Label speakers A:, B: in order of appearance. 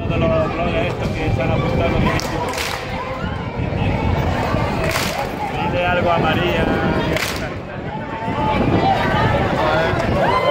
A: Todos los blogs estos que se han apuntado. Dile algo a María.